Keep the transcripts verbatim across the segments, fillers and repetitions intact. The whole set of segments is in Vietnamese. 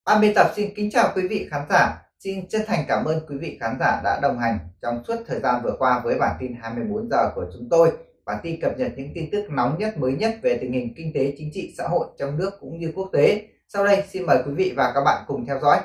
Ban biên tập xin kính chào quý vị khán giả. Xin chân thành cảm ơn quý vị khán giả đã đồng hành trong suốt thời gian vừa qua với bản tin hai mươi bốn giờ của chúng tôi. Bản tin cập nhật những tin tức nóng nhất, mới nhất về tình hình kinh tế, chính trị, xã hội trong nước cũng như quốc tế. Sau đây xin mời quý vị và các bạn cùng theo dõi.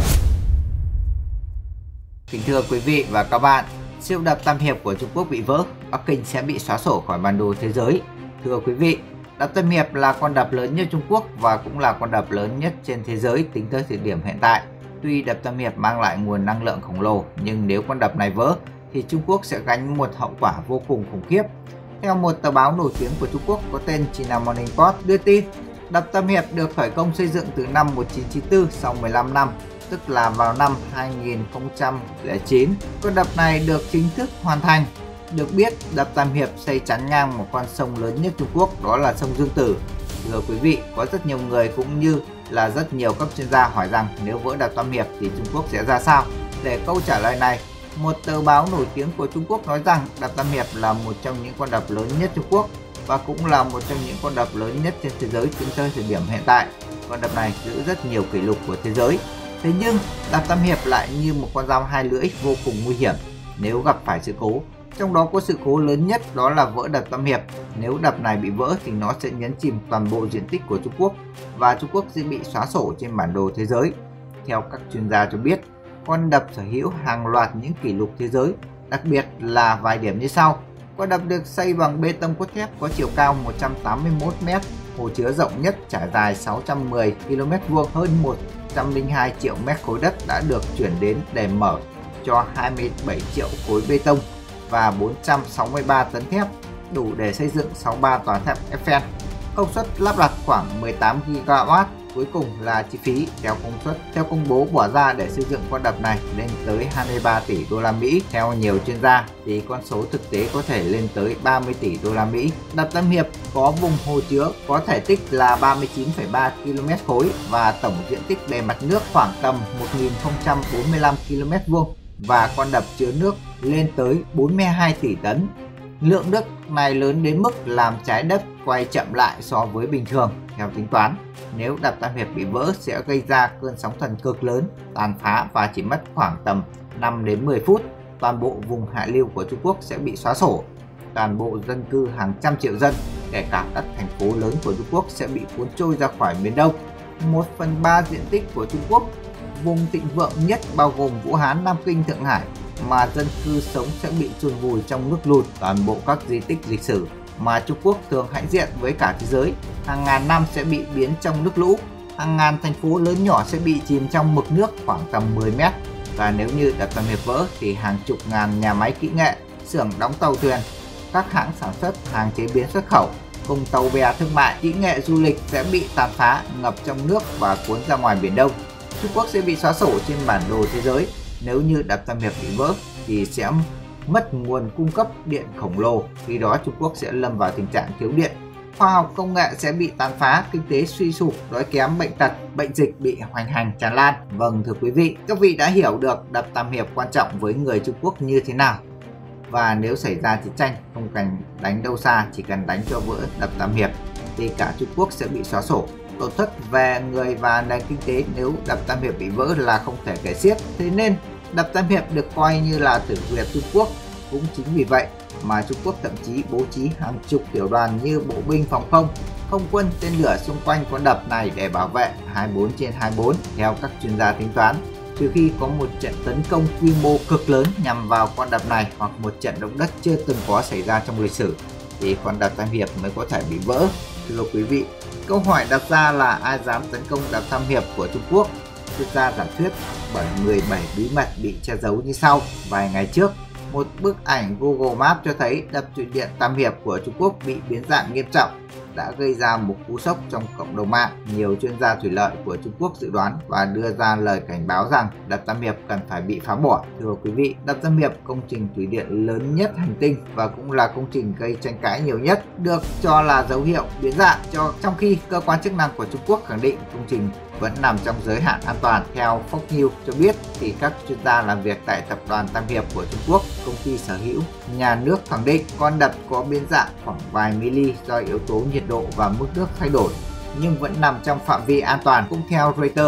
Kính thưa quý vị và các bạn, siêu đập Tam Hiệp của Trung Quốc bị vỡ, Bắc Kinh sẽ bị xóa sổ khỏi bản đồ thế giới. Thưa quý vị, đập Tam Hiệp là con đập lớn nhất Trung Quốc và cũng là con đập lớn nhất trên thế giới tính tới thời điểm hiện tại. Tuy đập Tam Hiệp mang lại nguồn năng lượng khổng lồ, nhưng nếu con đập này vỡ thì Trung Quốc sẽ gánh một hậu quả vô cùng khủng khiếp. Theo một tờ báo nổi tiếng của Trung Quốc có tên China Morning Post đưa tin, đập Tam Hiệp được khởi công xây dựng từ năm một nghìn chín trăm chín mươi tư sau mười lăm năm, tức là vào năm hai nghìn không trăm lẻ chín. Con đập này được chính thức hoàn thành. Được biết, đập Tam Hiệp xây chắn ngang một con sông lớn nhất Trung Quốc, đó là sông Dương Tử. Thưa quý vị, có rất nhiều người cũng như là rất nhiều các chuyên gia hỏi rằng nếu vỡ đập Tam Hiệp thì Trung Quốc sẽ ra sao? Để câu trả lời này, một tờ báo nổi tiếng của Trung Quốc nói rằng đập Tam Hiệp là một trong những con đập lớn nhất Trung Quốc và cũng là một trong những con đập lớn nhất trên thế giới tính tới thời điểm hiện tại. Con đập này giữ rất nhiều kỷ lục của thế giới. Thế nhưng, đập Tam Hiệp lại như một con dao hai lưỡi vô cùng nguy hiểm nếu gặp phải sự cố. Trong đó có sự cố lớn nhất đó là vỡ đập Tam Hiệp. Nếu đập này bị vỡ thì nó sẽ nhấn chìm toàn bộ diện tích của Trung Quốc và Trung Quốc sẽ bị xóa sổ trên bản đồ thế giới. Theo các chuyên gia cho biết, con đập sở hữu hàng loạt những kỷ lục thế giới, đặc biệt là vài điểm như sau. Con đập được xây bằng bê tông cốt thép có chiều cao một trăm tám mươi mốt mét, hồ chứa rộng nhất trải dài sáu trăm mười ki lô mét vuông, hơn một trăm lẻ hai triệu mét khối đất đã được chuyển đến để mở cho hai mươi bảy triệu khối bê tông và bốn trăm sáu mươi ba tấn thép, đủ để xây dựng sáu mươi ba tòa tháp Eiffel. Công suất lắp đặt khoảng mười tám gi ga oát. Cuối cùng là chi phí theo công suất theo công bố bỏ ra để xây dựng con đập này lên tới hai mươi ba tỷ đô la Mỹ. Theo nhiều chuyên gia thì con số thực tế có thể lên tới ba mươi tỷ đô la Mỹ. Đập Tam Hiệp có vùng hồ chứa có thể tích là ba mươi chín phẩy ba ki lô mét khối và tổng diện tích bề mặt nước khoảng tầm một nghìn không trăm bốn mươi lăm ki lô mét vuông và con đập chứa nước lên tới bốn mươi hai tỷ tấn. Lượng nước này lớn đến mức làm trái đất quay chậm lại so với bình thường. Theo tính toán, nếu đập Tam Hiệp bị vỡ sẽ gây ra cơn sóng thần cực lớn, tàn phá và chỉ mất khoảng tầm năm đến mười phút, toàn bộ vùng hạ lưu của Trung Quốc sẽ bị xóa sổ. Toàn bộ dân cư hàng trăm triệu dân, kể cả các thành phố lớn của Trung Quốc sẽ bị cuốn trôi ra khỏi miền Đông. Một phần ba diện tích của Trung Quốc, vùng thịnh vượng nhất bao gồm Vũ Hán, Nam Kinh, Thượng Hải mà dân cư sống sẽ bị chôn vùi trong nước lụt. Toàn bộ các di tích lịch sử mà Trung Quốc thường hãnh diện với cả thế giới hàng ngàn năm sẽ bị biến trong nước lũ. Hàng ngàn thành phố lớn nhỏ sẽ bị chìm trong mực nước khoảng tầm mười mét. Và nếu như đập Tam Hiệp vỡ thì hàng chục ngàn nhà máy kỹ nghệ, xưởng đóng tàu thuyền, các hãng sản xuất hàng chế biến xuất khẩu cùng tàu bè thương mại, kỹ nghệ du lịch sẽ bị tàn phá, ngập trong nước và cuốn ra ngoài Biển Đông. Trung Quốc sẽ bị xóa sổ trên bản đồ thế giới. Nếu như đập Tam Hiệp bị vỡ thì sẽ mất nguồn cung cấp điện khổng lồ, khi đó Trung Quốc sẽ lâm vào tình trạng thiếu điện. Khoa học công nghệ sẽ bị tàn phá, kinh tế suy sụp, đói kém, bệnh tật, bệnh dịch bị hoành hành tràn lan. Vâng thưa quý vị, các vị đã hiểu được đập Tam Hiệp quan trọng với người Trung Quốc như thế nào. Và nếu xảy ra chiến tranh, không cần đánh đâu xa, chỉ cần đánh cho vỡ đập Tam Hiệp thì cả Trung Quốc sẽ bị xóa sổ. Tổn thất về người và nền kinh tế nếu đập Tam Hiệp bị vỡ là không thể kể xiết. Thế nên đập Tam Hiệp được coi như là tử huyệt Trung Quốc. Cũng chính vì vậy mà Trung Quốc thậm chí bố trí hàng chục tiểu đoàn như bộ binh phòng không, không quân, tên lửa xung quanh con đập này để bảo vệ hai mươi bốn trên hai mươi bốn. Theo các chuyên gia tính toán, trừ khi có một trận tấn công quy mô cực lớn nhằm vào con đập này hoặc một trận động đất chưa từng có xảy ra trong lịch sử thì con đập Tam Hiệp mới có thể bị vỡ. Thưa quý vị, câu hỏi đặt ra là ai dám tấn công đập Tam Hiệp của Trung Quốc? Chuyên gia giả thuyết bởi mười bảy bí mật bị che giấu như sau. Vài ngày trước, một bức ảnh Google Maps cho thấy đập thủy điện Tam Hiệp của Trung Quốc bị biến dạng nghiêm trọng, đã gây ra một cú sốc trong cộng đồng mạng. Nhiều chuyên gia thủy lợi của Trung Quốc dự đoán và đưa ra lời cảnh báo rằng đập Tam Hiệp cần phải bị phá bỏ. Thưa quý vị, đập Tam Hiệp, công trình thủy điện lớn nhất hành tinh và cũng là công trình gây tranh cãi nhiều nhất, được cho là dấu hiệu biến dạng, cho trong khi cơ quan chức năng của Trung Quốc khẳng định công trình vẫn nằm trong giới hạn an toàn. Theo Fox News cho biết thì các chuyên gia làm việc tại tập đoàn Tam Hiệp của Trung Quốc, công ty sở hữu nhà nước, khẳng định con đập có biến dạng khoảng vài mili do yếu tố nhiệt độ và mức nước thay đổi, nhưng vẫn nằm trong phạm vi an toàn. Cũng theo Reuters,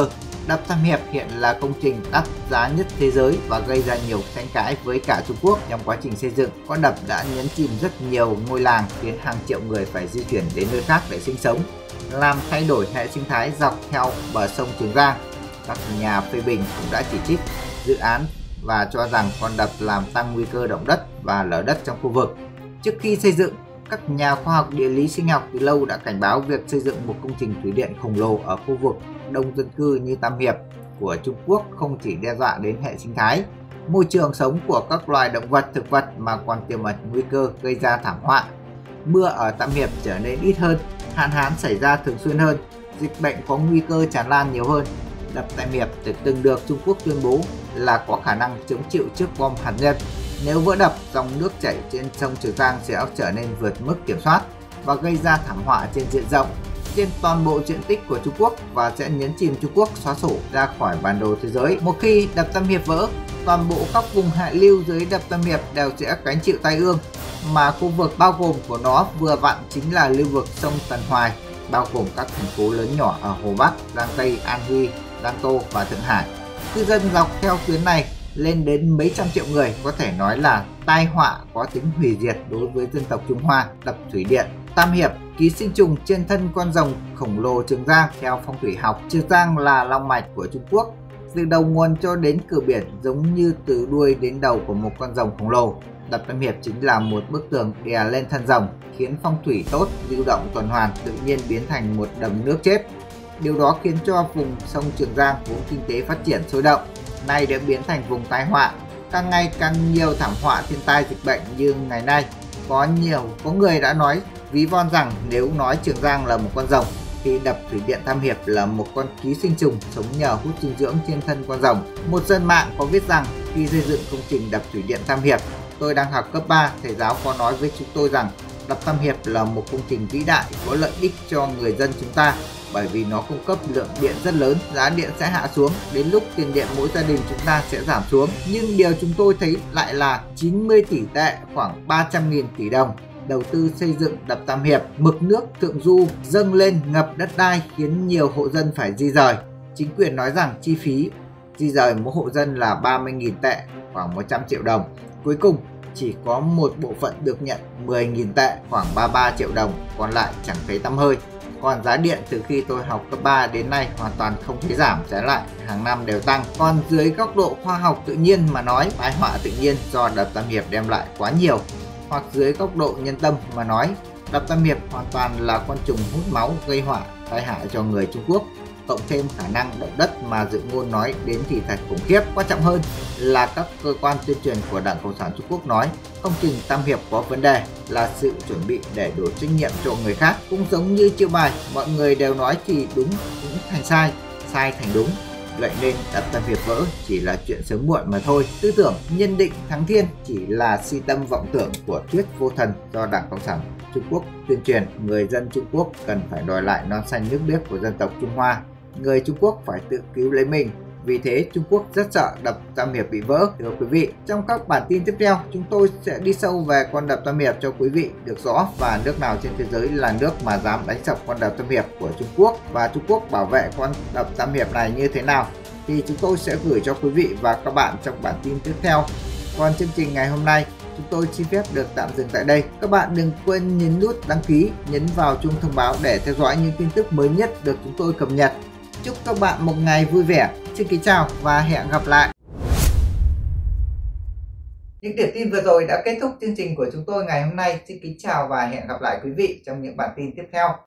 đập Tam Hiệp hiện là công trình đắt giá nhất thế giới và gây ra nhiều tranh cãi với cả Trung Quốc. Trong quá trình xây dựng, con đập đã nhấn chìm rất nhiều ngôi làng, khiến hàng triệu người phải di chuyển đến nơi khác để sinh sống, làm thay đổi hệ sinh thái dọc theo bờ sông Trường Giang. Các nhà phê bình cũng đã chỉ trích dự án và cho rằng con đập làm tăng nguy cơ động đất và lở đất trong khu vực. Trước khi xây dựng, các nhà khoa học địa lý sinh học từ lâu đã cảnh báo việc xây dựng một công trình thủy điện khổng lồ ở khu vực đông dân cư như Tam Hiệp của Trung Quốc không chỉ đe dọa đến hệ sinh thái, môi trường sống của các loài động vật, thực vật mà còn tiềm ẩn nguy cơ gây ra thảm họa. Mưa ở Tam Hiệp trở nên ít hơn, hạn hán xảy ra thường xuyên hơn, dịch bệnh có nguy cơ tràn lan nhiều hơn. Đập Tam Hiệp từng được Trung Quốc tuyên bố là có khả năng chống chịu trước bom hạt nhân. Nếu vỡ đập, dòng nước chảy trên sông Trường Giang sẽ trở nên vượt mức kiểm soát và gây ra thảm họa trên diện rộng trên toàn bộ diện tích của Trung Quốc và sẽ nhấn chìm Trung Quốc xóa sổ ra khỏi bản đồ thế giới. Một khi đập Tam Hiệp vỡ, toàn bộ các vùng hạ lưu dưới đập Tam Hiệp đều sẽ gánh chịu tai ương, mà khu vực bao gồm của nó vừa vặn chính là lưu vực sông Tần Hoài, bao gồm các thành phố lớn nhỏ ở Hồ Bắc, Giang Tây, An Huy, Giang Tô và Thượng Hải. Cư dân dọc theo tuyến này lên đến mấy trăm triệu người, có thể nói là tai họa có tính hủy diệt đối với dân tộc Trung Hoa. Đập thủy điện Tam Hiệp, ký sinh trùng trên thân con rồng khổng lồ Trường Giang. Theo phong thủy học, Trường Giang là long mạch của Trung Quốc, từ đầu nguồn cho đến cửa biển giống như từ đuôi đến đầu của một con rồng khổng lồ. Đập Tam Hiệp chính là một bức tường đè lên thân rồng, khiến phong thủy tốt, lưu động tuần hoàn tự nhiên biến thành một đầm nước chết. Điều đó khiến cho vùng sông Trường Giang vốn kinh tế phát triển sôi động, nay đã biến thành vùng tai họa. Càng ngày càng nhiều thảm họa thiên tai dịch bệnh như ngày nay. Có nhiều có người đã nói ví von rằng nếu nói Trường Giang là một con rồng thì đập thủy điện Tam Hiệp là một con ký sinh trùng sống nhờ hút dinh dưỡng trên thân con rồng. Một dân mạng có viết rằng khi xây dựng công trình đập thủy điện Tam Hiệp, tôi đang học cấp ba, thầy giáo có nói với chúng tôi rằng đập Tam Hiệp là một công trình vĩ đại có lợi ích cho người dân chúng ta, bởi vì nó cung cấp lượng điện rất lớn, giá điện sẽ hạ xuống, đến lúc tiền điện mỗi gia đình chúng ta sẽ giảm xuống. Nhưng điều chúng tôi thấy lại là chín mươi tỷ tệ, khoảng ba trăm nghìn tỷ đồng đầu tư xây dựng đập Tam Hiệp. Mực nước thượng du dâng lên ngập đất đai khiến nhiều hộ dân phải di rời. Chính quyền nói rằng chi phí di rời mỗi hộ dân là ba mươi nghìn tệ, khoảng một trăm triệu đồng. Cuối cùng chỉ có một bộ phận được nhận mười nghìn tệ, khoảng ba mươi ba triệu đồng, còn lại chẳng thấy tăm hơi. Còn giá điện từ khi tôi học cấp ba đến nay hoàn toàn không thấy giảm, trái lại hàng năm đều tăng. Còn dưới góc độ khoa học tự nhiên mà nói, tai họa tự nhiên do đập Tam Hiệp đem lại quá nhiều. Hoặc dưới góc độ nhân tâm mà nói, đập Tam Hiệp hoàn toàn là con trùng hút máu gây họa tai hại cho người Trung Quốc, cộng thêm khả năng động đất mà dự ngôn nói đến thì thật khủng khiếp. Quan trọng hơn là các cơ quan tuyên truyền của Đảng Cộng sản Trung Quốc nói công trình Tam Hiệp có vấn đề, là sự chuẩn bị để đổ trách nhiệm cho người khác. Cũng giống như chiêu bài, mọi người đều nói thì đúng cũng thành sai, sai thành đúng. Vậy nên đập Tam Hiệp vỡ chỉ là chuyện sớm muộn mà thôi. Tư tưởng nhân định thắng thiên chỉ là si tâm vọng tưởng của thuyết vô thần do Đảng Cộng sản Trung Quốc tuyên truyền. Người dân Trung Quốc cần phải đòi lại non xanh nước biếc của dân tộc Trung Hoa. Người Trung Quốc phải tự cứu lấy mình. Vì thế Trung Quốc rất sợ đập Tam Hiệp bị vỡ. Thưa quý vị, trong các bản tin tiếp theo chúng tôi sẽ đi sâu về con đập Tam Hiệp cho quý vị được rõ, và nước nào trên thế giới là nước mà dám đánh sập con đập Tam Hiệp của Trung Quốc, và Trung Quốc bảo vệ con đập Tam Hiệp này như thế nào thì chúng tôi sẽ gửi cho quý vị và các bạn trong bản tin tiếp theo. Còn chương trình ngày hôm nay chúng tôi xin phép được tạm dừng tại đây. Các bạn đừng quên nhấn nút đăng ký, nhấn vào chuông thông báo để theo dõi những tin tức mới nhất được chúng tôi cập nhật. Chúc các bạn một ngày vui vẻ. Xin kính chào và hẹn gặp lại. Những điểm tin vừa rồi đã kết thúc chương trình của chúng tôi ngày hôm nay. Xin kính chào và hẹn gặp lại quý vị trong những bản tin tiếp theo.